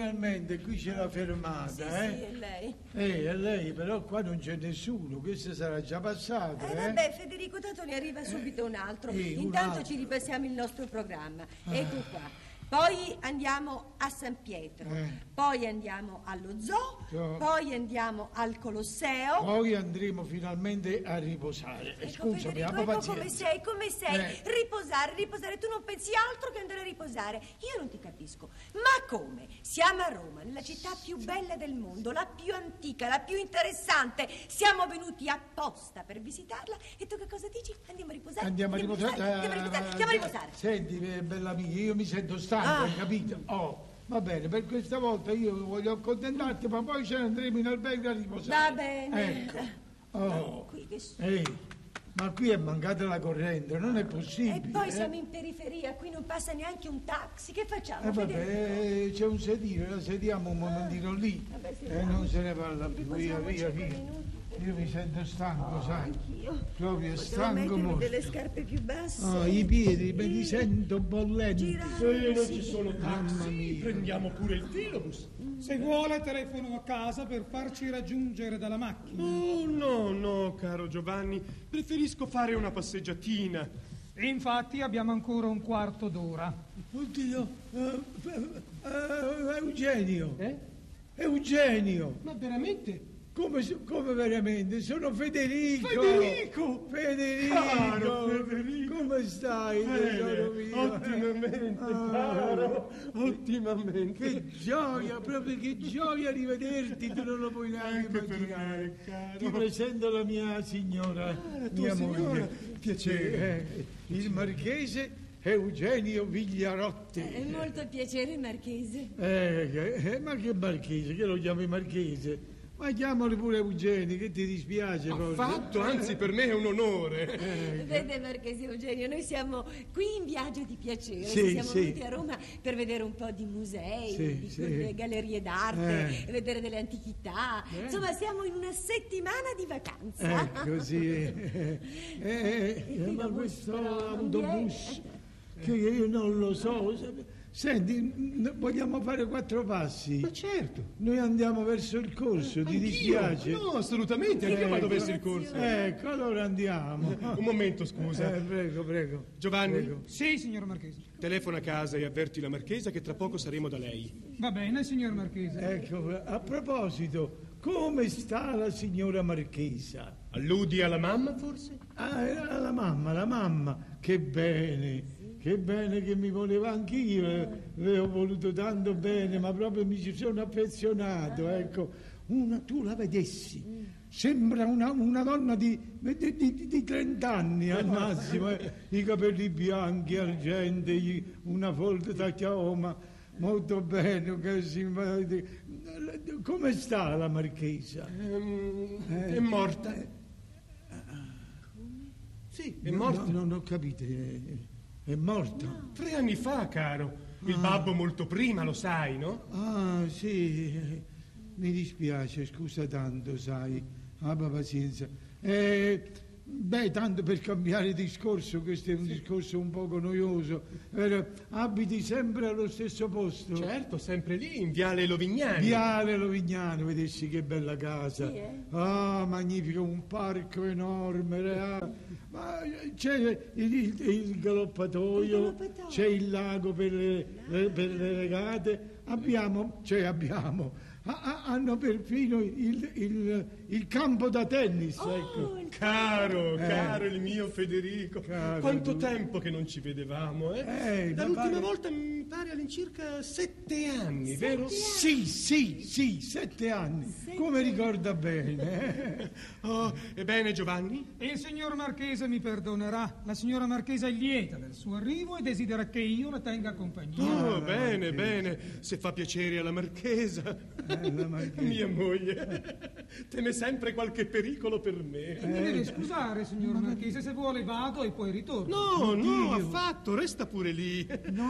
finalmente qui c'è la fermata, Sì, è lei. È lei, però qua non c'è nessuno, questo sarà già passato, Vabbè, Federico, tanto ne arriva subito un altro. un Intanto altro. ci ripassiamo il nostro programma. Ecco qua. Poi andiamo a San Pietro, poi andiamo allo zoo, poi andiamo al Colosseo. Poi andremo finalmente a riposare. Scusami, Federico, abba ecco pazienza. come sei. Riposare, tu non pensi altro che andare a riposare. Io non ti capisco. Ma come? Siamo a Roma, nella città più bella del mondo, la più antica, la più interessante. Siamo venuti apposta per visitarla e tu che cosa dici? Andiamo a riposare. Andiamo a riposare. Senti, bella amica, io mi sento stanco, hai capito? Va bene, per questa volta io voglio accontentarti, ma poi ce ne andremo in albergo a riposare. Va bene. Ecco. Qui che Ma qui è mancata la corrente, non è possibile. E poi siamo in periferia, qui non passa neanche un taxi. Che facciamo? Vabbè, c'è un sedile, la sediamo un momentino lì. E non se ne parla più, via. Io mi sento stanco, sai? Anch'io. Proprio Potevo stanco mettermi molto. delle scarpe più basse. I piedi me li sento bollenti. Girare, non ci sono taxi, prendiamo pure il filobus. Se vuole telefono a casa per farci raggiungere dalla macchina. Oh, no, caro Giovanni, preferisco fare una passeggiatina. E infatti abbiamo ancora un quarto d'ora. Oddio, Eugenio. Eugenio. Ma veramente? Come veramente? Sono Federico! Federico! Caro Federico! Come stai, tesoro mio? Ottimamente, caro! Ottimamente! Che gioia, proprio che gioia rivederti, tu non lo puoi neanche Anche immaginare. per me, caro. Ti presento la mia signora, tua signora. moglie. Piacere. Il marchese Eugenio Vigliarotti. È molto piacere, Marchese. Ma che marchese? Che lo chiami marchese? Ma chiamalo pure Eugenio, che ti dispiace? Affatto, anzi per me è un onore. Vede, Marchese Eugenio, noi siamo qui in viaggio di piacere. Siamo venuti a Roma per vedere un po' di musei, di gallerie d'arte, vedere delle antichità. Insomma, siamo in una settimana di vacanza. Così. Ma questo autobus, che io non lo so. Senti, vogliamo fare 4 passi? Ma certo. Noi andiamo verso il corso, ti dispiace? No, assolutamente, anche vado verso il corso. Ecco, allora andiamo. Un momento, scusa. Prego. Giovanni, Prego. Sì, signor Marchese. telefona a casa e avverti la marchesa che tra poco saremo da lei. Va bene, signor Marchese. Ecco, a proposito, come sta la signora marchesa? Alludi alla mamma, forse? La mamma, che bene che mi voleva anch'io, le ho voluto tanto bene, ma proprio mi ci sono affezionato, ecco. Tu la vedessi, sembra una donna di 30 anni al massimo, i capelli bianchi, argentei, una folta da chioma, molto bene, che simpatica. Come sta la marchesa? È morta. Sì, è morta. Non ho capito. È morta? No. 3 anni fa, caro. Il babbo molto prima, lo sai, no? Sì. Mi dispiace, scusa tanto, sai. Abba pazienza. Tanto per cambiare discorso, questo è un discorso un poco noioso. Abiti sempre allo stesso posto? Certo, sempre lì, in Viale Lovignani. Viale Lovignani, vedessi che bella casa. Sì, Magnifico, un parco enorme. Ma c'è il galoppatoio, c'è il lago per le regate. Abbiamo. Hanno perfino il campo da tennis, ecco. Caro il mio Federico. Quanto tempo che non ci vedevamo, Dall'ultima volta mi pare all'incirca 7 anni, vero? Sì, 7 anni. Come ricorda bene. Ebbene, Giovanni? Il signor Marchese mi perdonerà. La signora Marchesa è lieta del suo arrivo e desidera che io la tenga compagnia. Bene. Se fa piacere alla marchesa. Mia moglie teme sempre qualche pericolo per me. Mi deve scusare, signor Marchese, se vuole vado e poi ritorno. No, affatto, resta pure lì. No,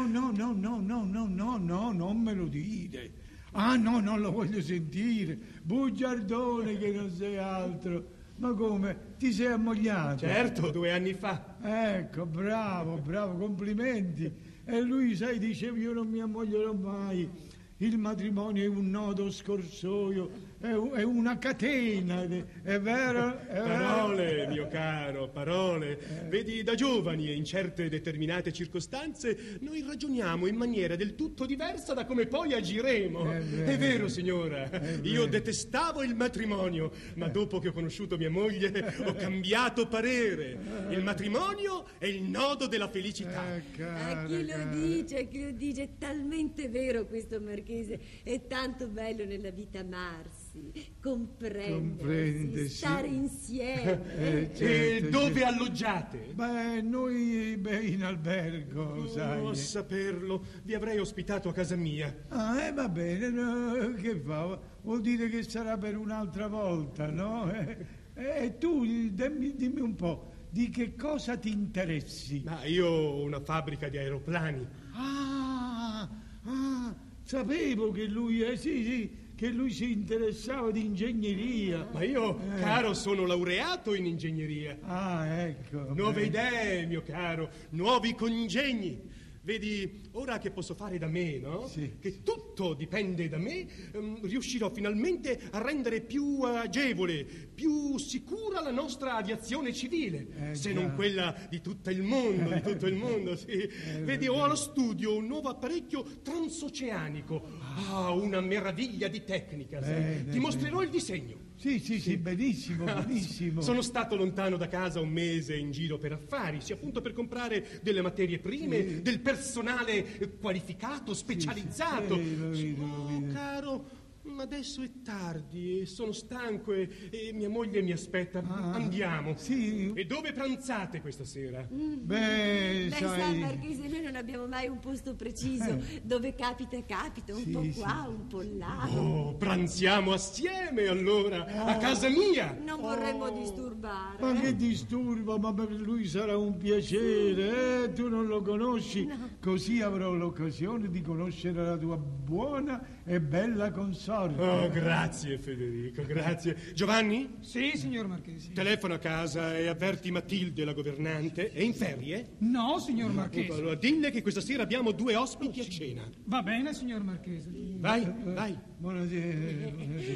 non me lo dire. No, non lo voglio sentire. Bugiardone che non sei altro. Ma come? Ti sei ammogliato? Certo, 2 anni fa. Ecco, bravo, complimenti. E lui, sai, diceva io non mi ammoglierò mai. Il matrimonio è un nodo scorsoio, è una catena, è vero? Parole, mio caro, parole. Vedi, da giovani e in certe determinate circostanze noi ragioniamo in maniera del tutto diversa da come poi agiremo. È vero, signora. Io detestavo il matrimonio, ma dopo che ho conosciuto mia moglie ho cambiato parere. Il matrimonio è il nodo della felicità. Chi lo dice, è talmente vero questo Marchese. È tanto bello nella vita amarsi, comprendersi, stare insieme. E dove alloggiate? Beh, noi in albergo, sai. A saperlo, vi avrei ospitato a casa mia. Va bene, no, che fa? Vuol dire che sarà per un'altra volta, no? Tu dimmi un po', di che cosa ti interessi? Ma io ho una fabbrica di aeroplani. Sapevo che lui, che lui si interessava di ingegneria. Ma io, caro, sono laureato in ingegneria. Ecco. Nuove idee, mio caro, nuovi congegni. Vedi, ora che posso fare da me, no? Sì. Che tutto dipende da me, riuscirò finalmente a rendere più agevole, più sicura la nostra aviazione civile, se non quella di tutto il mondo, sì. Vedi, ho allo studio un nuovo apparecchio transoceanico. Una meraviglia di tecnica, sai? Ti mostrerò il disegno. Sì, benissimo. Sono stato lontano da casa un mese in giro per affari, appunto per comprare delle materie prime, del personale qualificato, specializzato. Caro, adesso è tardi e sono stanco e mia moglie mi aspetta. Andiamo. Sì. E dove pranzate questa sera? Sai, Marchese, noi non abbiamo mai un posto preciso. Dove capita, un po' qua, un po' là. Pranziamo assieme allora, a casa mia. Non vorremmo disturbare. Ma che disturbo, ma per lui sarà un piacere, Tu non lo conosci, così avrò l'occasione di conoscere la tua buona e bella consorte. Grazie Federico, grazie. Giovanni? Sì, signor Marchese. Telefona a casa e avverti Matilde, la governante. È in ferie? No, signor Marchese. Allora dille che questa sera abbiamo 2 ospiti a cena. Va bene, signor Marchese. Vai. Buonasera.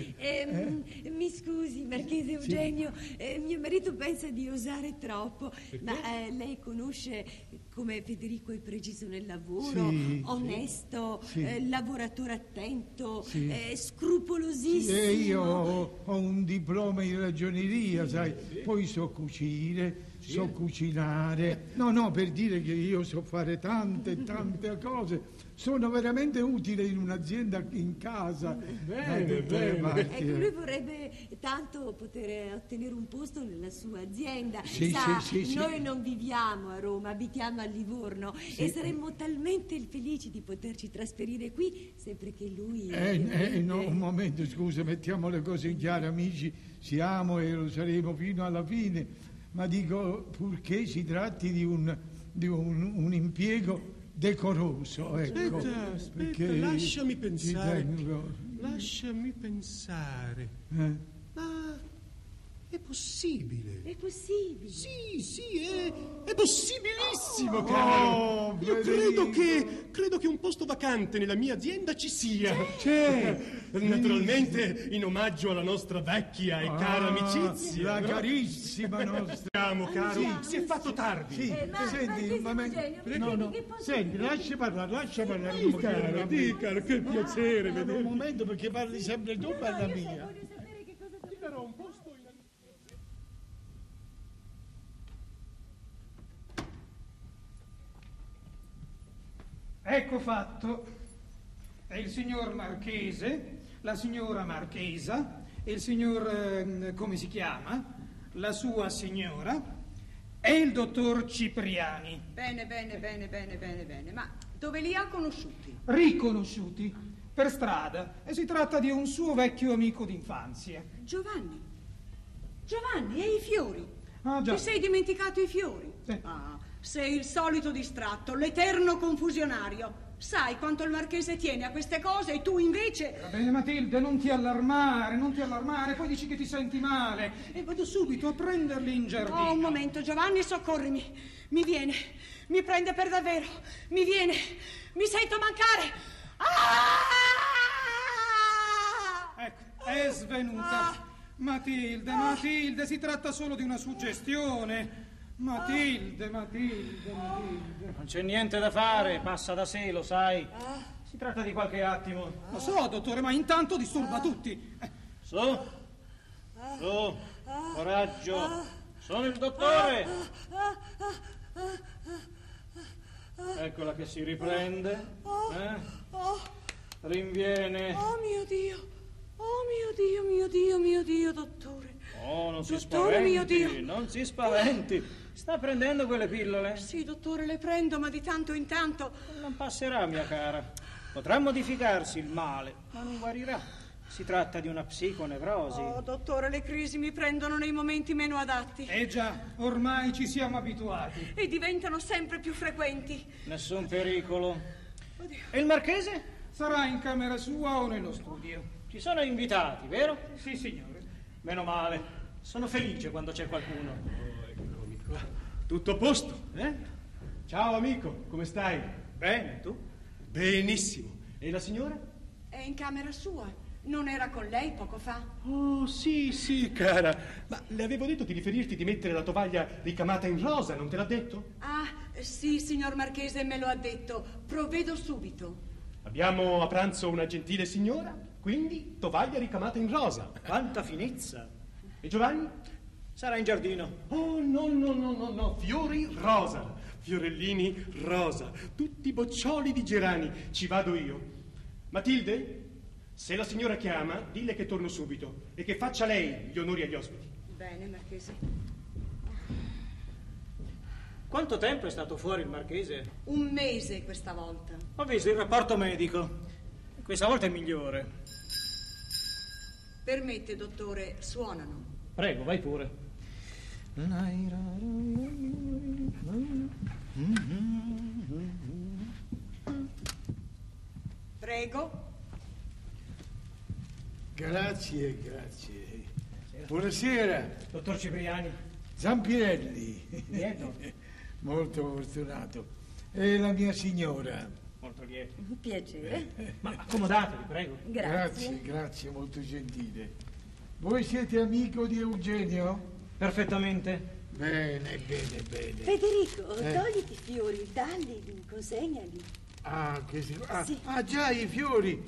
Mi scusi, Marchese Eugenio, mio marito pensa di osare troppo, ma lei conosce come Federico è preciso nel lavoro, onesto, lavoratore attento, scrupolosissimo. Io ho un diploma in ragioneria, sai, poi so cucire, so cucinare. No, per dire che io so fare tante cose. Sono veramente utile in un'azienda in casa. Bene. Ecco, lui vorrebbe tanto poter ottenere un posto nella sua azienda. Sì. Noi non viviamo a Roma, abitiamo a Livorno e saremmo talmente felici di poterci trasferire qui sempre che lui... No, un momento, scusa, mettiamo le cose in chiaro, amici, siamo e lo saremo fino alla fine, ma dico, purché si tratti di un impiego decoroso, ecco. Aspetta, lasciami pensare. Ma è possibile? È possibile? Sì, è possibilissimo, caro. Io credo che un posto vacante nella mia azienda ci sia. C'è. Naturalmente in omaggio alla nostra vecchia e cara amicizia. La carissima nostra. Andiamo, caro. Si è fatto tardi. Senti, senti, lascia parlare. Dicalo, che piacere vedere. Un momento, perché parli sempre tu, parla mia. Voglio sapere che cosa Ti darò un posto in... Ecco fatto. È il signor Marchese, la signora Marchesa, e il signor, come si chiama? La sua signora e il dottor Cipriani. Bene. Ma dove li ha conosciuti? Riconosciuti per strada, e si tratta di un suo vecchio amico d'infanzia. Giovanni, e i fiori? Già. Ti sei dimenticato i fiori? Sì. Sei il solito distratto, l'eterno confusionario. Sai quanto il Marchese tiene a queste cose e tu invece... Va bene, Matilde, non ti allarmare, poi dici che ti senti male e vado subito a prenderli in giardino. Un momento, Giovanni, soccorrimi. Mi prende per davvero, mi sento mancare. Ecco, è svenuta. Matilde, si tratta solo di una suggestione. Matilde. Non c'è niente da fare, passa da sé, lo sai. Si tratta di qualche attimo. Lo so, dottore, ma intanto disturba tutti. Su, coraggio. Sono il dottore. Eccola che si riprende. Rinviene. Oh mio Dio, dottore. Oh, non si Dottore, spaventi, mio Dio. non si spaventi. Sta prendendo quelle pillole? Sì, dottore, le prendo, ma di tanto in tanto. Non passerà, mia cara. Potrà modificarsi il male, ma non guarirà. Si tratta di una psiconevrosi. Oh, dottore, le crisi mi prendono nei momenti meno adatti. Già, ormai ci siamo abituati. E diventano sempre più frequenti. Nessun pericolo. Oddio. E il marchese? Sarà in camera sua o nello studio? Ci sono invitati, vero? Sì, signore. Meno male. Sono felice quando c'è qualcuno. Eccomi qua. Tutto a posto, eh? Ciao amico, come stai? Bene, tu? Benissimo. E la signora? È in camera sua. Non era con lei poco fa? Oh, sì, cara. Ma le avevo detto di riferirti di mettere la tovaglia ricamata in rosa, non te l'ha detto? Ah, sì, signor Marchese, me lo ha detto. Provvedo subito. Abbiamo a pranzo una gentile signora, quindi tovaglia ricamata in rosa. Quanta finezza. E Giovanni? Sarà in giardino. Oh, no, fiori rosa, fiorellini rosa, tutti boccioli di gerani, ci vado io. Matilde, se la signora chiama, dille che torno subito e che faccia lei gli onori agli ospiti. Bene, Marchese. Quanto tempo è stato fuori il marchese? 1 mese questa volta. Ho visto il rapporto medico. Questa volta è migliore. Permette, dottore, suonano. Prego, vai pure. Prego. Grazie. Buonasera, Dottor Cipriani. Zampirelli. Lieto. Molto fortunato. E la mia signora. Molto lieto. Piacere. Ma accomodatevi, prego. Grazie, molto gentile. Voi siete amico di Eugenio? Perfettamente. Bene. Federico, togliti i fiori, dalli, consegnali. Sì. Già, i fiori.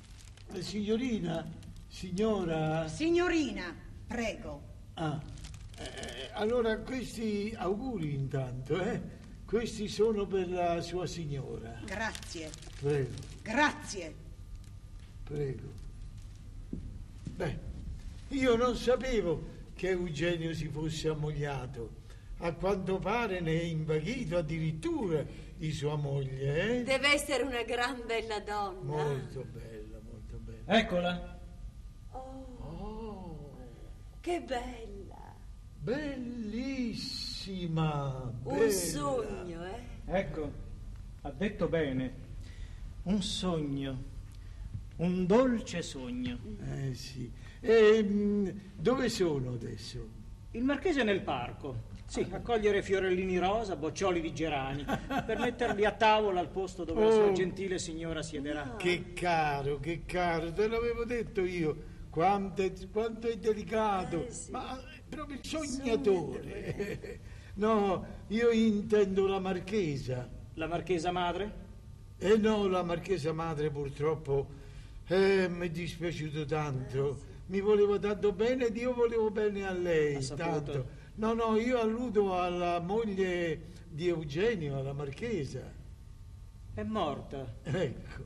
Signora. Signorina, prego. Allora, questi auguri intanto, Questi sono per la sua signora. Grazie. Prego. Grazie. Prego. Beh, io non sapevo che Eugenio si fosse ammogliato. A quanto pare ne è invaghito addirittura di sua moglie, Deve essere una gran bella donna. Molto bella. Eccola. Oh, che bella. Bellissima. Un sogno, Ecco, ha detto bene. Un sogno. Un dolce sogno. Sì. E dove sono adesso? Il marchese è nel parco. Sì, a cogliere fiorellini rosa, boccioli di gerani, per metterli a tavola al posto dove la sua gentile signora siederà. Che caro, te l'avevo detto io. Quanto è delicato. Sì. Ma proprio il sognatore. No, io intendo la marchesa. La marchesa madre? No, la marchesa madre purtroppo mi è dispiaciuto tanto. Mi voleva tanto bene ed io volevo bene a lei. Ha saputo? Tanto. No, io alludo alla moglie di Eugenio, alla marchesa. È morta. Ecco.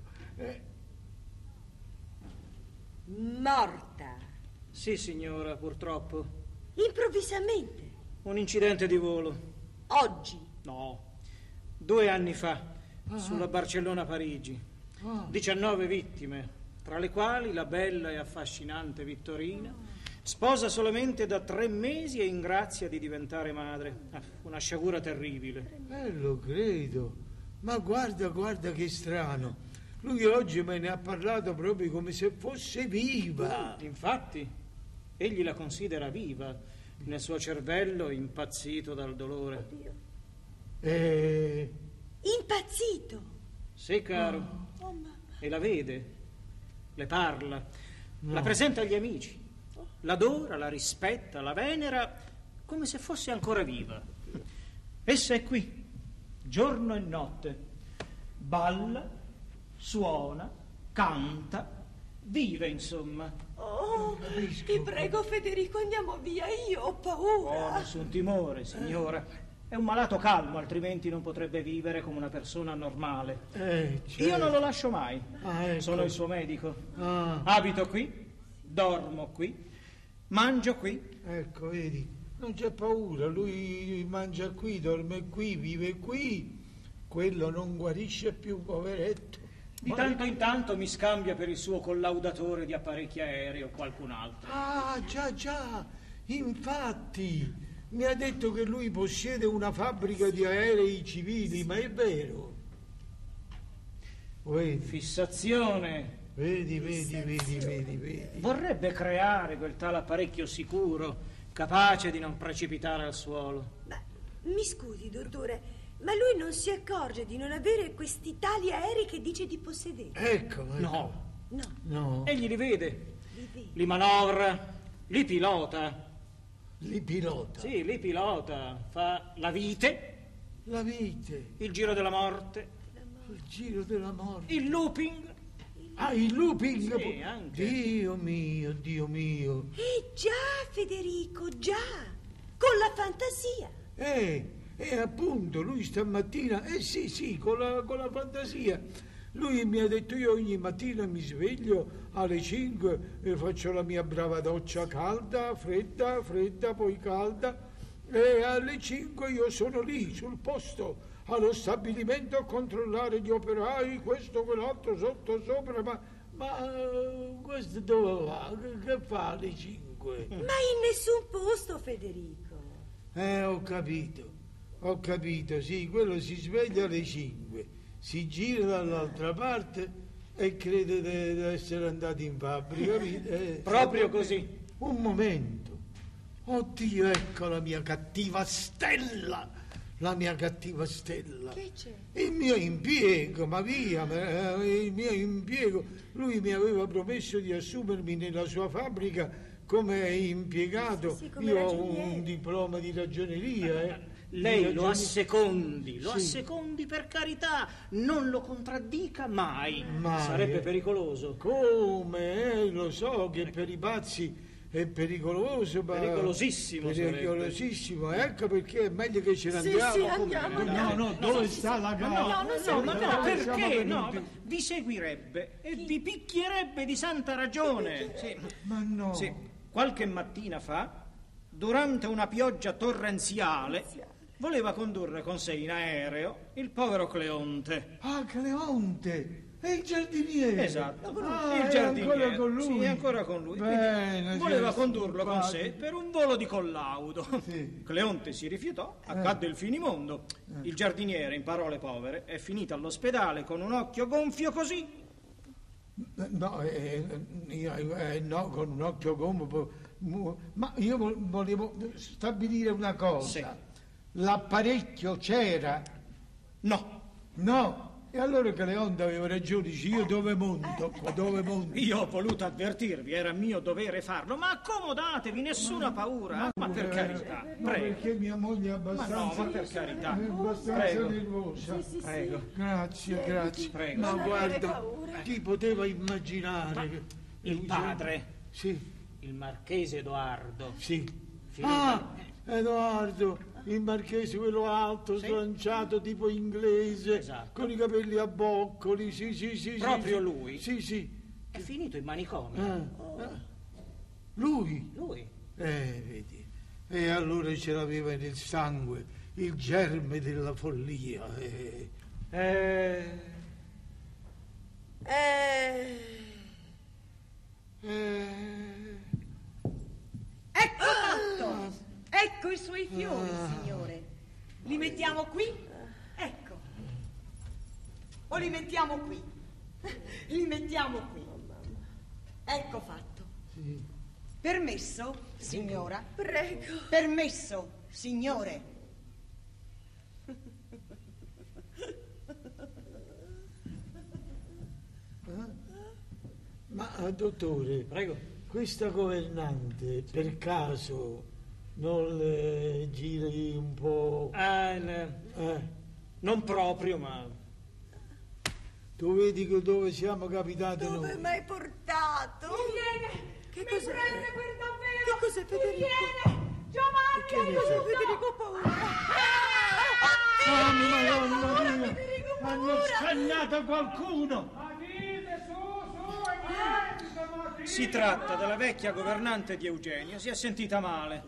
Morta. Sì, signora, purtroppo. Improvvisamente. Un incidente di volo. Oggi. No, 2 anni fa, sulla Barcellona-Parigi. 19 vittime, tra le quali la bella e affascinante Vittorina, sposa solamente da 3 mesi e in grazia di diventare madre. Una sciagura terribile. Lo credo. Ma guarda che strano. Lui oggi me ne ha parlato proprio come se fosse viva. Infatti, egli la considera viva, nel suo cervello impazzito dal dolore. Impazzito. Sì, caro. e la vede, le parla, la presenta agli amici, l'adora, la rispetta, la venera come se fosse ancora viva. Essa è qui, giorno e notte, balla, suona, canta, vive, insomma. Oh, ti prego, Federico, andiamo via, io ho paura. Oh, nessun timore, signora. È un malato calmo, altrimenti non potrebbe vivere come una persona normale. Certo. Io non lo lascio mai. Ecco. Sono il suo medico. Ah. Abito qui, dormo qui, mangio qui. Ecco, vedi, non c'è paura, lui mangia qui, dorme qui, vive qui, quello non guarisce più, poveretto. Di tanto in tanto mi scambia per il suo collaudatore di apparecchi aerei o qualcun altro. Ah, già, infatti, mi ha detto che lui possiede una fabbrica di aerei civili, ma è vero? Vedi, Fissazione. vedi. Vorrebbe creare quel tal apparecchio sicuro, capace di non precipitare al suolo. Ma mi scusi, dottore, ma lui non si accorge di non avere questi tali aerei che dice di possedere? Ecco. No, No, egli li vede, Li vede. li manovra, li pilota. li pilota. Sì, li pilota, fa la vite, La vite, il giro della morte, il giro della morte. il looping. Ah, il looping. Sì, anche. Dio mio. Già, Federico, già, con la fantasia. E appunto, lui stamattina, sì, con la fantasia. Lui mi ha detto, io ogni mattina mi sveglio alle 5 e faccio la mia brava doccia calda, fredda, poi calda, e alle 5 io sono lì, sul posto, allo stabilimento a controllare gli operai, questo, quell'altro, sotto, sopra, ma questo dove va? Che fa alle 5? Ma in nessun posto, Federico. Ho capito, sì, quello si sveglia alle 5, si gira dall'altra parte e crede di essere andato in fabbrica. Proprio così. Un momento. Oddio, ecco la mia cattiva stella. Che c'è? Il mio impiego, ma via, il mio impiego. Lui mi aveva promesso di assumermi nella sua fabbrica come impiegato. Sì, come Io ho ragioniere. un diploma di ragioneria. Lei Di lo assecondi, Sì. assecondi per carità, non lo contraddica mai. Mai. Sarebbe pericoloso. Come? Lo so che per i pazzi è pericoloso, ma... Pericolosissimo Pericolosissimo, ecco perché è meglio che ce ne Sì, andiamo. sì, andiamo. No, dove sta la gara? Ma perché? No, venuti? vi seguirebbe e vi picchierebbe di santa ragione. Sì. Ma no. Sì. Qualche mattina fa, durante una pioggia torrenziale, voleva condurre con sé in aereo il povero Cleonte. Ah, Cleonte! È il giardiniere. Esatto, Ah, il è giardiniere. ancora con lui. Sì, è ancora con lui. Bene, Quindi voleva sì, condurlo con sé simpatico. per un volo di collaudo. Sì. Cleonte si rifiutò, accadde il finimondo. Il giardiniere, in parole povere, è finito all'ospedale con un occhio gonfio così. No, no, con un occhio come... Ma io volevo stabilire una cosa. Sì. L'apparecchio c'era? No, No. E allora Cleonte aveva ragione, dice, io dove monto? Dove monto? io ho voluto avvertirvi, era mio dovere farlo, ma accomodatevi, nessuna paura. Ma per carità, Ma prego. perché mia moglie è abbastanza... Ma no, ma per carità. È abbastanza Prego. nervosa. Prego. Grazie. Prego. Ma Non avere guarda, paura. chi poteva immaginare che... Il padre, Sì, il marchese Edoardo. sì. Figlio Ah, Edoardo, il marchese, quello alto, Sì. slanciato, tipo inglese, Esatto. con i capelli a boccoli, sì. Proprio sì. lui? Sì. È finito in manicomio. Lui? Lui. Vedi. E allora ce l'aveva nel sangue, il germe della follia. Ecco fatto! Ecco i suoi fiori, signore. Li mettiamo qui? Ecco. O li mettiamo qui? Li mettiamo qui. Ecco fatto. Sì. Permesso, signora? Prego. Permesso, signore. dottore, Prego. questa governante per caso non le giri un po'? Non proprio, ma... Tu vedi dove siamo capitati Dove noi? mi hai portato? Viene! Che Mi cos'è? prende per davvero! Che cos'è, Federico? Viene! Giovanni! Che ne Cos'è, so? Federico? Ho paura. Madonna mia! Federico, Hanno paura. scannato qualcuno! Si tratta della vecchia governante di Eugenio, si è sentita male.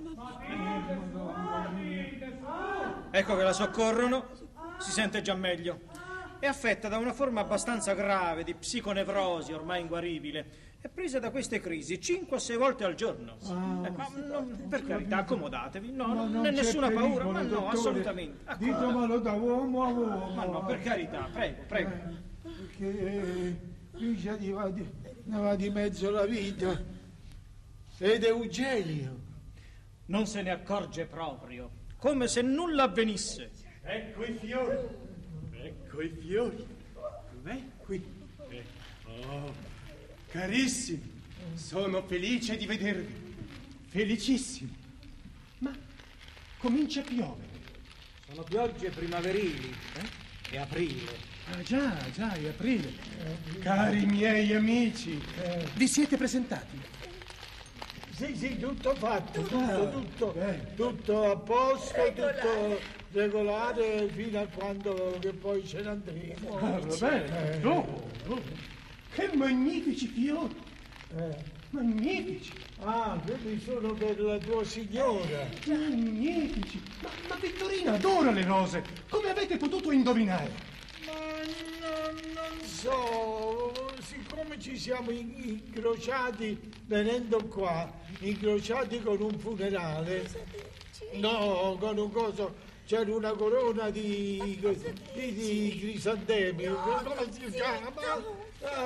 Ecco che la soccorrono, si sente già meglio. È affetta da una forma abbastanza grave di psiconevrosi, ormai inguaribile. È presa da queste crisi 5 o 6 volte al giorno. Per carità, accomodatevi. No, non è nessuna paura, ma no, dottore. assolutamente. Ditemelo da uomo a uomo. Ma no, per carità, prego, prego. Perché qui già ne va di mezzo la vita. Ed Eugenio. Non se ne accorge proprio, come se nulla avvenisse. Ecco i fiori. Ecco i fiori. Dov'è? Qui. Oh, carissimi, sono felice di vedervi. Felicissimo. Ma comincia a piovere. Sono piogge primaverili, È aprile. Ah già, è aprile. Cari miei amici, vi siete presentati? Sì, tutto fatto, tutto a posto, tutto regolare fino a quando che poi ce ne andremo. Va bene. Che magnifici fiori. Magnifici. Ah, quelli sono per la tua signora. Magnifici. Ma Vittorina adora le rose. Come avete potuto indovinare? Ma non so, siccome ci siamo incrociati venendo qua, incrociati con un funerale, no, con un coso, c'era una corona di crisantemi, come si chiama?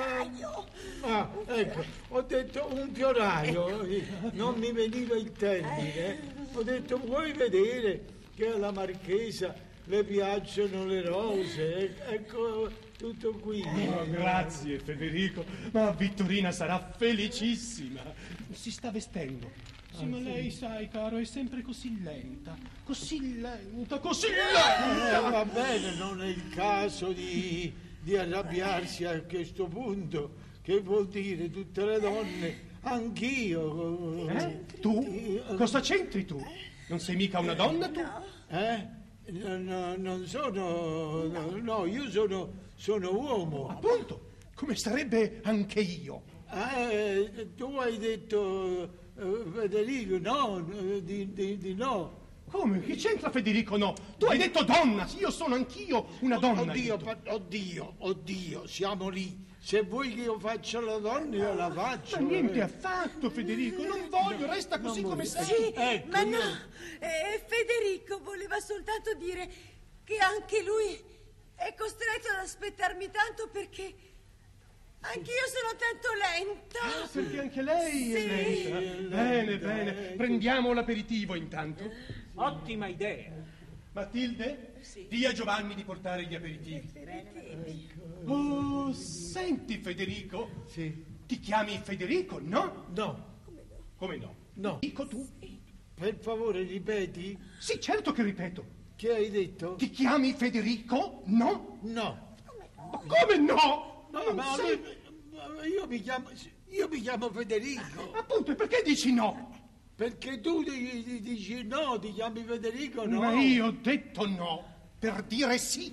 Ecco, ho detto un fioraio, non mi veniva il termine, ho detto vuoi vedere che alla marchesa le piacciono le rose, ecco tutto qui. Oh, grazie Federico, ma Vittorina sarà felicissima. Si sta vestendo. Sì, ma lei, sai, caro, è sempre così lenta, così lenta. Va bene, non è il caso di arrabbiarsi a questo punto. Che vuol dire tutte le donne? Anch'io. Tu? Cosa c'entri tu? Non sei mica una donna tu? No, non sono... No, io sono uomo. Appunto, come sarebbe anche io. Tu hai detto Federico, no, di no. Come? Che c'entra Federico no? Tu hai detto donna, io sono anch'io una donna. Oddio, siamo lì. Se vuoi che io faccia la donna, io la faccio. Ma niente affatto, Federico, non voglio, resta così come sei. Sì, Ecco, ma no, Federico voleva soltanto dire che anche lui è costretto ad aspettarmi tanto perché anch'io sono tanto lenta. Perché anche lei è lenta. Bene, prendiamo l'aperitivo intanto. Ottima idea. Matilde, dì a Giovanni di portare gli aperitivi. Oh, senti Federico. Sì. Ti chiami Federico, no? No. Come no? No. Dico tu. Per favore, ripeti. Sì, certo che ripeto. Che hai detto? Ti chiami Federico, no? No. Ma come no? No, ma io mi chiamo Federico. Appunto, e perché dici no? Perché tu dici no, ti chiami Federico, no? Ma io ho detto no, per dire sì.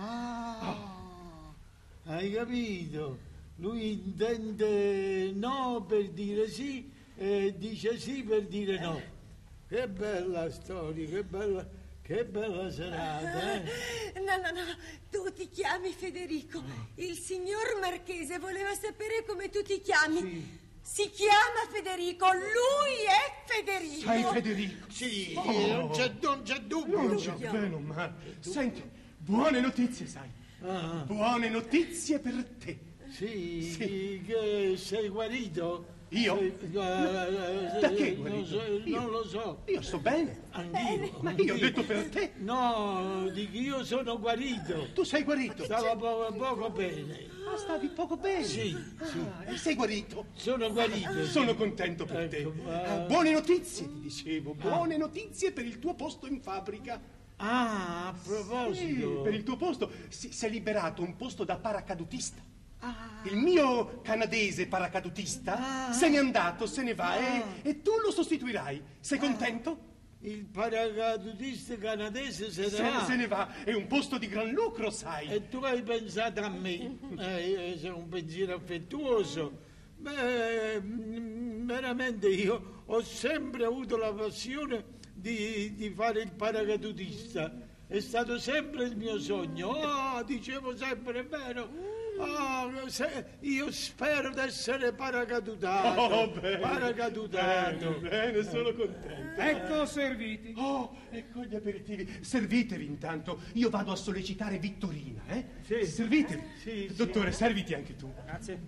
Hai capito? Lui intende no per dire sì e dice sì per dire no. Che bella storia, che bella serata, No, tu ti chiami Federico. Il signor Marchese voleva sapere come tu ti chiami. Sì. Si chiama Federico, lui è Federico. Sei Federico? Sì, Oh. non c'è dubbio. Non c'è bene, ma senti, buone notizie, sai. Buone notizie per te. Sì, che sei guarito? Io? Perché guarito? Non lo so. Io sto bene. Anch'io. Ma io ho detto per te. No, dico io sono guarito. Tu sei guarito. Stavo poco bene. Ah, stavi poco bene. Sì. E sei guarito. Sono guarito. Sono contento per te. Buone notizie, ti dicevo. Buone notizie per il tuo posto in fabbrica. Ah, a proposito. Sì, per il tuo posto si è liberato un posto da paracadutista. Il mio canadese paracadutista se n'è andato, se ne va e tu lo sostituirai. Sei contento? Il paracadutista canadese se ne va. Se ne va. È un posto di gran lucro, sai. E tu hai pensato a me. Io sono un pensiero affettuoso. Beh, veramente io ho sempre avuto la passione di fare il paracadutista. È stato sempre il mio sogno. Dicevo sempre, è vero. Io spero di essere paracadutato. Bene, Paracadutato. Bene, sono contento. Ecco serviti. Ecco gli aperitivi. Servitevi intanto. Io vado a sollecitare Vittorina, Sì. Servitevi. Sì, Dottore, serviti anche tu. Grazie.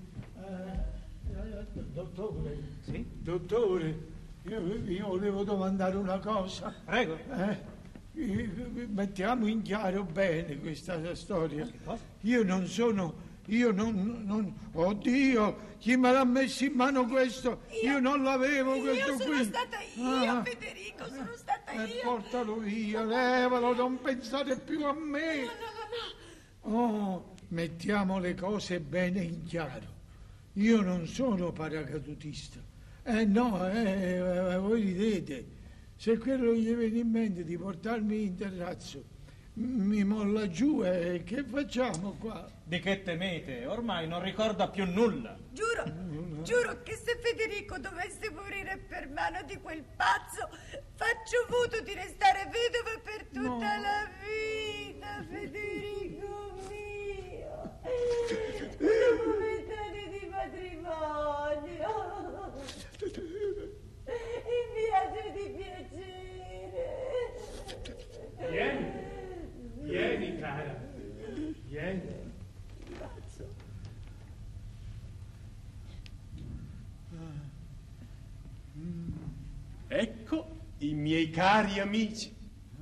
Dottore. Sì? Dottore, io volevo domandare una cosa. Prego. Mettiamo in chiaro bene questa storia. Che cosa? Io non. Oddio, chi me l'ha messo in mano questo? Io non l'avevo questo qui. Sono stata io, Federico, sono stata io. Portalo via, levalo, non pensate più a me. No. Mettiamo le cose bene in chiaro. Io non sono paracadutista. Voi ridete. Se quello gli viene in mente di portarmi in terrazzo, mi molla giù e che facciamo qua? Di che temete? Ormai non ricorda più nulla. Giuro che se Federico dovesse morire per mano di quel pazzo, faccio voto di restare vedova per tutta la vita, Federico mio. Dopo 20 anni di matrimonio. In viaggio di piacere. Vieni, cara. Vieni. Ecco i miei cari amici.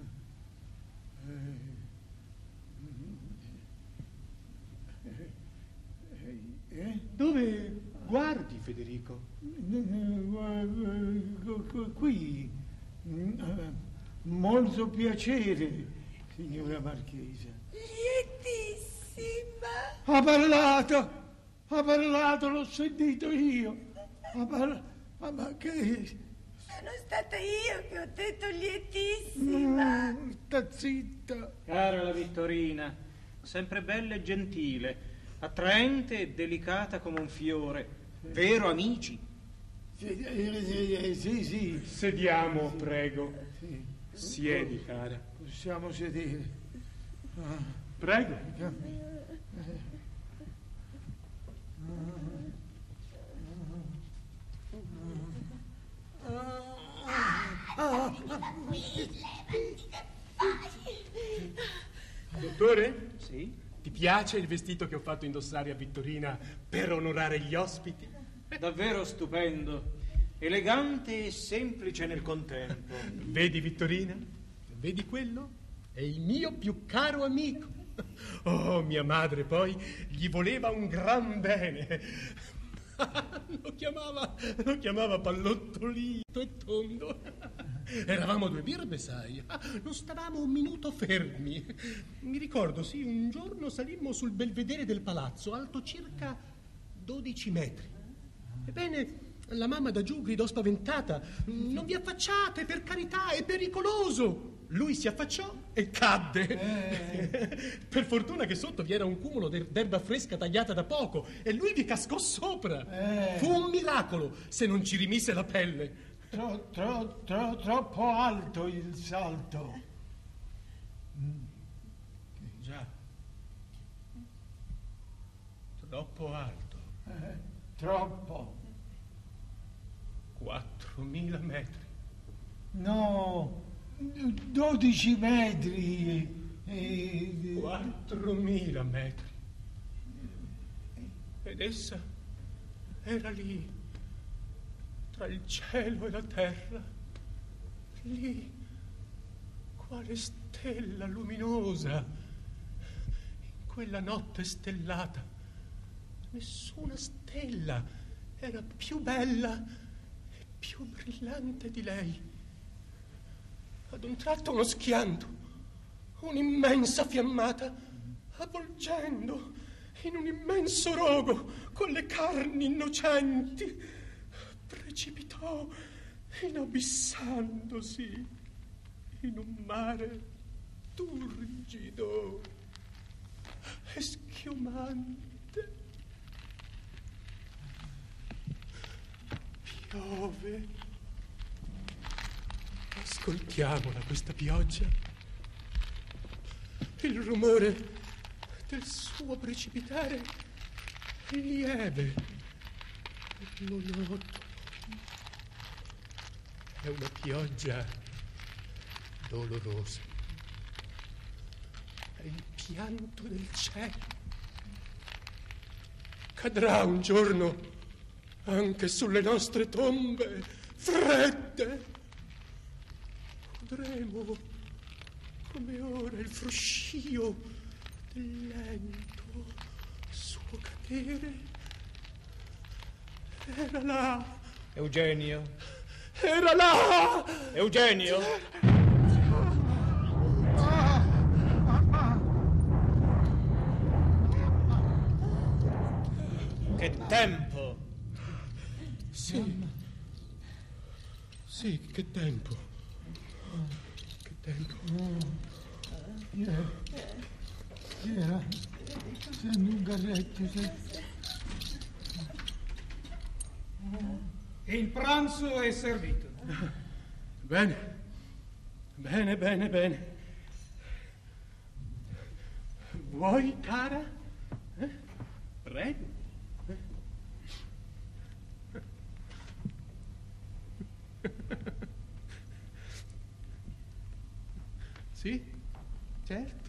Dove guardi, Federico? Qui. Molto piacere, signora Marchesa. Lietissima. Ha parlato, l'ho sentito io. Ma che... Sono stata io che ho detto lietissima. Sta zitta. Cara la Vittorina, sempre bella e gentile, attraente e delicata come un fiore. Vero, amici? Sì. Sediamo, prego. Sì. Siedi, cara. Possiamo sedere. Prego. Dottore? Sì? Ti piace il vestito che ho fatto indossare a Vittorina per onorare gli ospiti? Davvero stupendo, elegante e semplice nel contempo. Vedi, Vittorina? Vedi quello? È il mio più caro amico. Oh, mia madre poi gli voleva un gran bene. Lo chiamava pallottolito e tondo. Eravamo due birbe, sai. Non stavamo un minuto fermi. Mi ricordo, sì, un giorno salimmo sul belvedere del palazzo, alto circa 12 metri. Ebbene, la mamma da giù gridò spaventata: non vi affacciate, per carità, è pericoloso. Lui si affacciò e cadde. Per fortuna che sotto vi era un cumulo d'erba fresca tagliata da poco e lui vi cascò sopra. Fu un miracolo se non ci rimise la pelle. Troppo alto il salto. Già. Troppo alto. Troppo. 4.000 metri. No, 12 metri. 4.000 metri. Ed essa era lì, tra il cielo e la terra, lì, quale stella luminosa, in quella notte stellata, nessuna stella era più bella e più brillante di lei. Ad un tratto uno schianto, un'immensa fiammata, avvolgendo in un immenso rogo con le carni innocenti, precipitò inabissandosi in un mare turgido e schiumante. Piove. Ascoltiamola questa pioggia. Il rumore del suo precipitare è lieve e monotono. È una pioggia dolorosa. È il pianto del cielo. Cadrà un giorno anche sulle nostre tombe fredde. Udremo come ora il fruscio del lento suo cadere. Era là. Eugenio. Era là. Eugenio. Che tempo. Sì. Sì, che tempo. Che tempo. Era senti un carretto, E il pranzo è servito. Bene. Bene, bene, bene. Vuoi, cara? Prego. Sì, certo.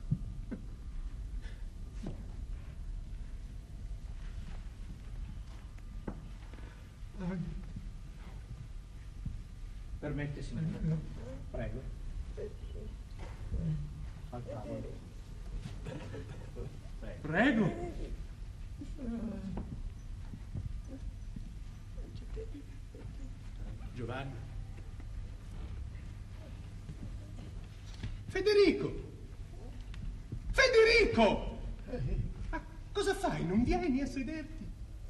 Permette, signore. Prego. Al tavolo. Prego. Giovanni. Federico! Federico! Ma cosa fai? Non vieni a sederti?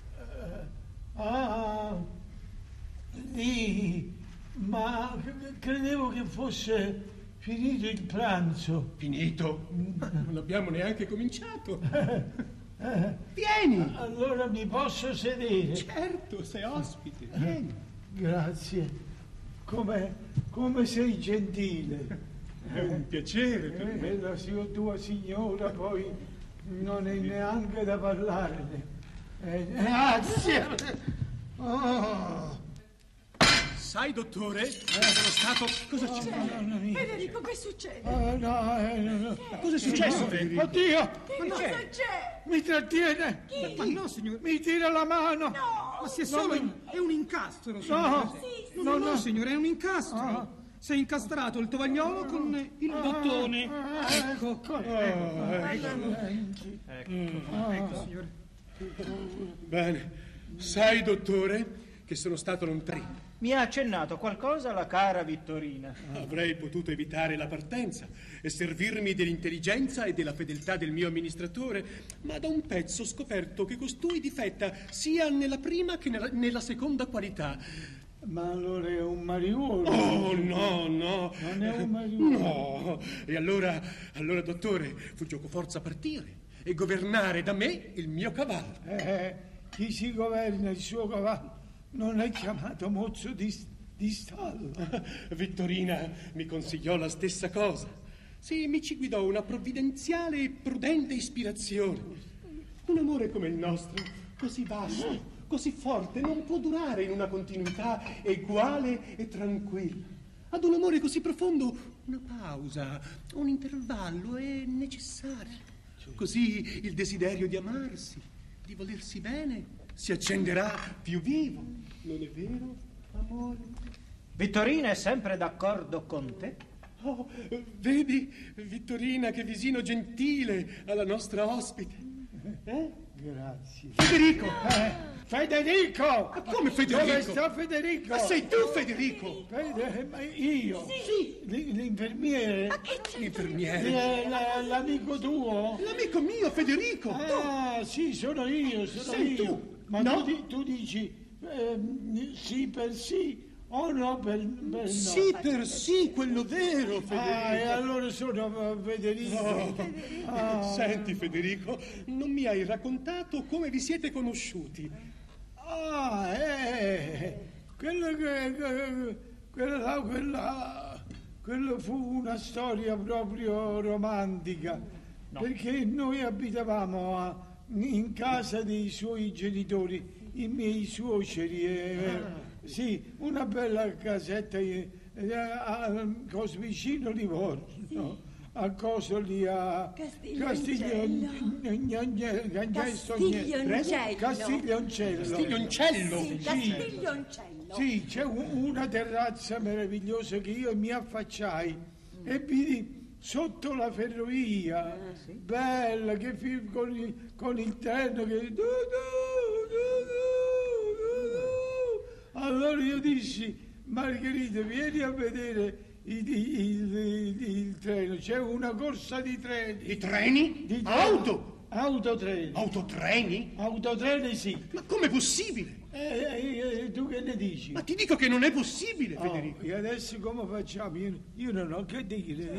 Sì, ma credevo che fosse finito il pranzo. Finito? Non abbiamo neanche cominciato. Vieni! Allora mi posso sedere? Certo, sei ospite. Vieni. Grazie. Come sei gentile. È un piacere per me. La tua signora poi non è neanche da parlarne. Grazie. Sai, dottore, sono stato... Cosa c'è? Federico, che succede? No. Cosa è successo, Federico? Oddio! Che cosa c'è? Mi trattiene! Chi? Ma no, signore. Mi tira la mano! No! Ma se solo è un incastro, signore. No! No, signore, è un incastro. Si è incastrato il tovagliolo con il bottone. Ecco, signore. Bene. Sai, dottore, che sono stato lontano. Mi ha accennato qualcosa la cara Vittorina. Avrei potuto evitare la partenza e servirmi dell'intelligenza e della fedeltà del mio amministratore, ma da un pezzo ho scoperto che costui difetta sia nella prima che nella seconda qualità. Ma allora è un mariuolo? Oh, no. Non è un mariuolo? No. E allora, dottore, fu giocoforza partire e governare da me il mio cavallo. Chi si governa il suo cavallo non è chiamato mozzo di stallo. Vittorina mi consigliò la stessa cosa. Sì, mi ci guidò una provvidenziale e prudente ispirazione. Un amore come il nostro, così vasto, così forte, non può durare in una continuità uguale e tranquilla. Ad un amore così profondo, una pausa, un intervallo è necessario. Così il desiderio di amarsi, di volersi bene, si accenderà più vivo, non è vero? Amore. Vittorina è sempre d'accordo con te? Oh, vedi, Vittorina, che visino gentile alla nostra ospite. Grazie. Federico! Federico! Ma come Federico? Dove sta Federico? Ma sei tu, Federico? Ma io? Sì. L'infermiere? L'infermiere? L'amico tuo? L'amico mio, Federico! Ah, sì, sono io, Sei io. tu? Ma No. tu dici sì per sì o no per no? Sì, per sì, quello vero, Federico. Ah, e allora sono Federico. Senti, Federico, non mi hai raccontato come vi siete conosciuti. Ah, quella fu una storia proprio romantica, perché noi abitavamo in casa dei suoi genitori, i miei suoceri, sì, una bella casetta a Cosvicino Livorno, a cosa lì a Castiglioncello. Castiglioncello? Sì, Castiglioncello. Sì, c'è una terrazza meravigliosa che io mi affacciai e vidi sotto la ferrovia, bella, che con il treno che... Allora io dissi, Margherita, vieni a vedere il treno, c'è una corsa di treni. Di treni? Autotreni. Autotreni? Autotreni, sì. Ma com'è possibile? Tu che ne dici? Ma ti dico che non è possibile, Federico. E adesso come facciamo? Io non ho che dire.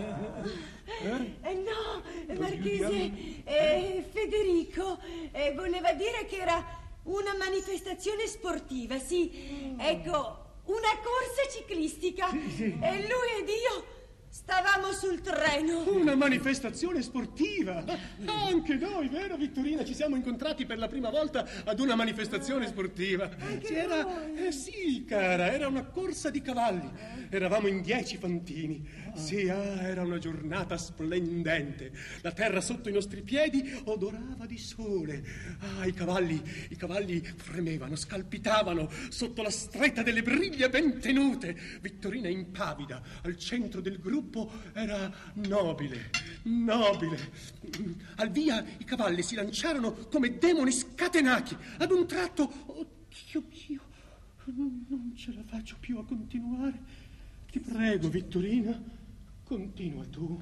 No, Marchese, Federico voleva dire che era una manifestazione sportiva, sì. Ecco, una corsa ciclistica. Sì. E lui ed io stavamo sul treno. Una manifestazione sportiva. Anche noi, vero, Vittorina? Ci siamo incontrati per la prima volta ad una manifestazione sportiva. Sì, cara, era una corsa di cavalli. Eravamo in 10 fantini. Sì, era una giornata splendente. La terra sotto i nostri piedi odorava di sole. I cavalli fremevano, scalpitavano sotto la stretta delle briglie ben tenute. Vittorina impavida al centro del gruppo era nobile. Al via i cavalli si lanciarono come demoni scatenati. Ad un tratto, oddio mio, non ce la faccio più a continuare. Ti prego, Vittorina, continua tu.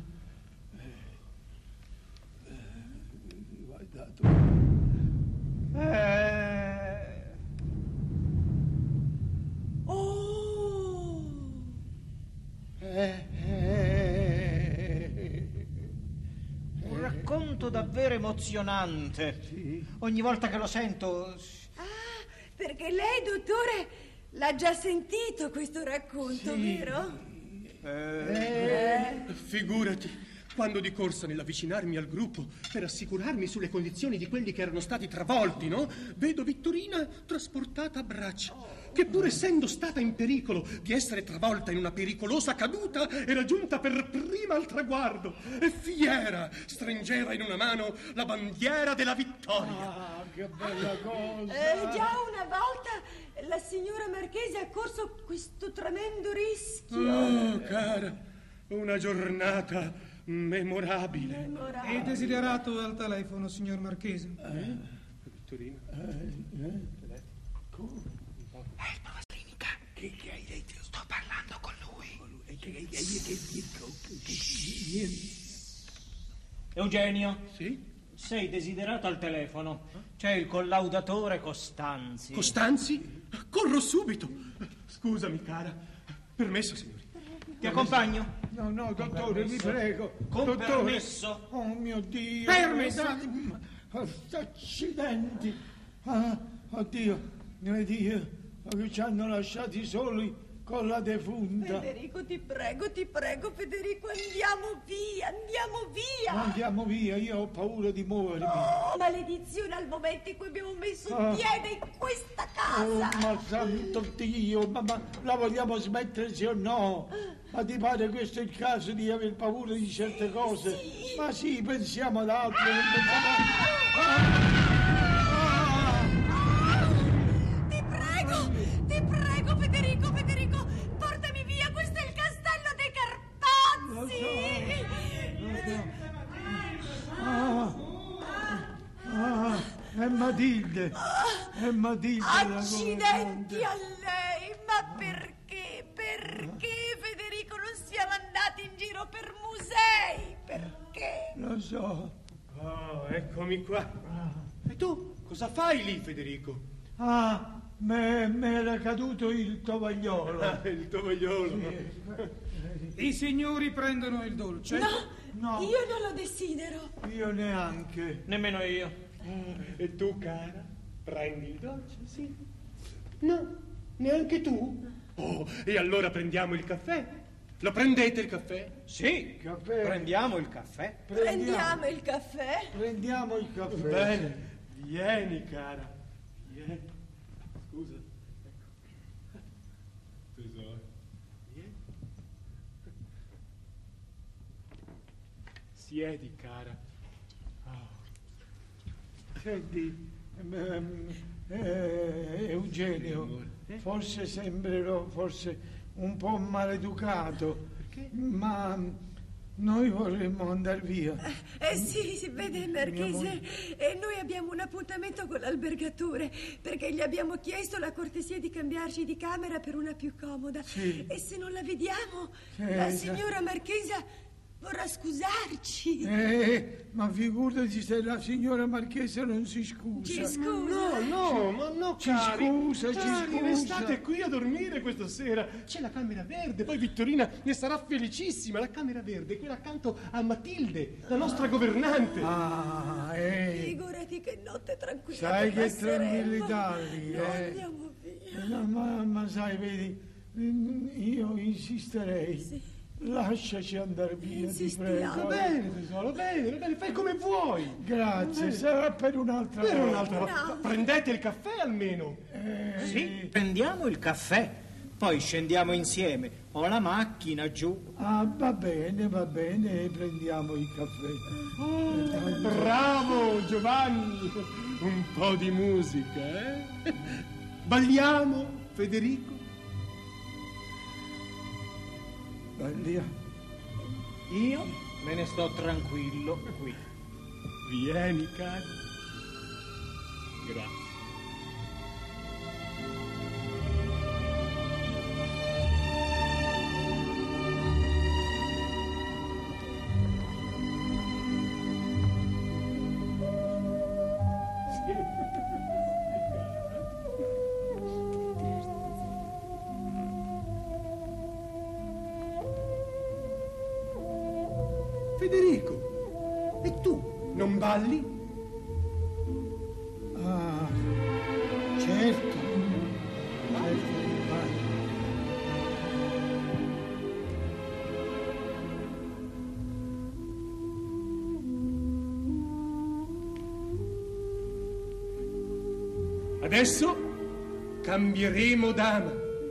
Un racconto davvero emozionante. Sì. Ogni volta che lo sento... Perché lei, dottore, l'ha già sentito questo racconto, Sì. vero? Figurati, quando di corsa nell'avvicinarmi al gruppo per assicurarmi sulle condizioni di quelli che erano stati travolti, no? Vedo Vittorina trasportata a braccia, che pur essendo stata in pericolo di essere travolta in una pericolosa caduta, era giunta per prima al traguardo e fiera stringeva in una mano la bandiera della vittoria. Che bella cosa! Già una volta la signora Marchese ha corso questo tremendo rischio. Oh, cara, una giornata memorabile. È desiderato al telefono, signor Marchese. Vittorina. Che hai detto? Sto parlando con lui. Eugenio? Sì? Sei desiderato al telefono. C'è il collaudatore Costanzi. Costanzi? Corro subito. Scusami, cara. Permesso, signori. Ti accompagno? No, dottore, vi prego. Con dottore. permesso? Oh mio Dio. Permesso? Accidenti. Oddio, ci hanno lasciati soli con la defunta. Federico, ti prego, Federico, andiamo via. Andiamo via, io ho paura di muovermi. Maledizione al momento in cui abbiamo messo Ah. piede in questa Oh, casa. ma santo Dio, ma la vogliamo smettere sì o no? Ma ti pare questo è il caso di aver paura di certe cose? sì. Ma sì, pensiamo ad altro. Non pensiamo... Ti prego, Federico, È Matilde. È Matilde. Accidenti a lei, ma perché? Perché Federico non siamo andati in giro per musei? Perché? Lo so. Oh, eccomi qua. E tu cosa fai lì, Federico? Ah, m'era caduto il tovagliolo. Il tovagliolo. I signori prendono il dolce? No, Io non lo desidero. io neanche. Nemmeno io. E tu, cara, prendi il dolce, sì? No, neanche tu? Oh, e allora prendiamo il caffè? Lo prendete il caffè? Sì, Caffè. prendiamo il caffè. Prendiamo il caffè? Prendiamo il caffè. Bene, vieni, cara. Vieni. Scusa. Ecco. Tesoro. Vieni. Siedi, cara. Senti, Eugenio, forse sembrerò un po' maleducato, ma noi vorremmo andare via. Sì, si vede, Marchese. E noi abbiamo un appuntamento con l'albergatore perché gli abbiamo chiesto la cortesia di cambiarci di camera per una più comoda. Sì. E se non la vediamo, la signora Marchesa vorrà scusarci. Ma figurati se la signora Marchesa non si scusa. Ci scusa. No, ma no, Ci cari. scusa, ci Cari, scusa. restate qui a dormire questa sera. C'è la camera verde, poi Vittorina ne sarà felicissima. La camera verde è quella accanto a Matilde, la nostra governante. Ah, Figurati che notte tranquilla. sai che passeremo. tranquillità lì, No, andiamo via. No, ma sai, vedi, io insisterei. Sì. Lasciaci andare via, ti Insistiamo. prego. Va bene, tesoro, bene, fai come vuoi. Grazie, sarà per un'altra Per volta. un'altra volta. Prendete il caffè almeno. Sì, prendiamo il caffè. Poi scendiamo insieme. Ho la macchina giù. Ah, va bene, prendiamo il caffè. Bravo, Giovanni. Un po' di musica, eh? Balliamo, Federico? Balliamo. Io me ne sto tranquillo qui. Vieni, caro. Grazie. Federico, e tu non balli? Ah, certo che ballo. Adesso cambieremo dama.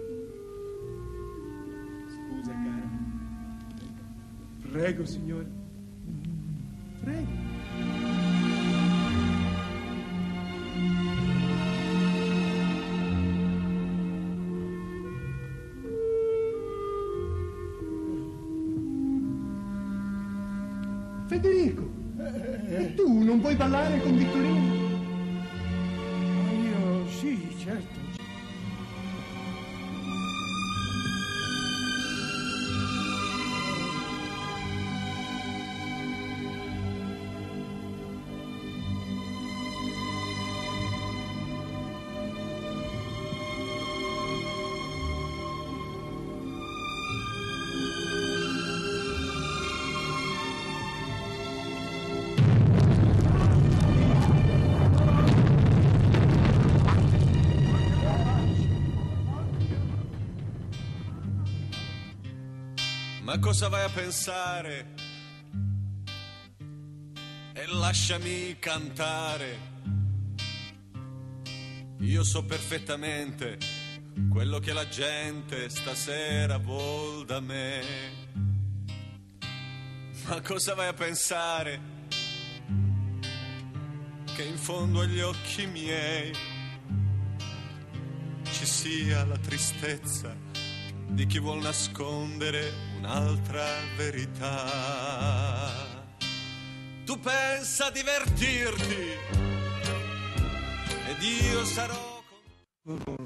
Scusa, cara. Prego, signore. Prego. Federico, e tu non vuoi ballare con Vittorino? Io sì, certo. Ma cosa vai a pensare? E lasciami cantare. Io so perfettamente quello che la gente stasera vuol da me. Ma cosa vai a pensare? Che in fondo agli occhi miei ci sia la tristezza di chi vuol nascondere un'altra verità. Tu pensa a divertirti ed io sarò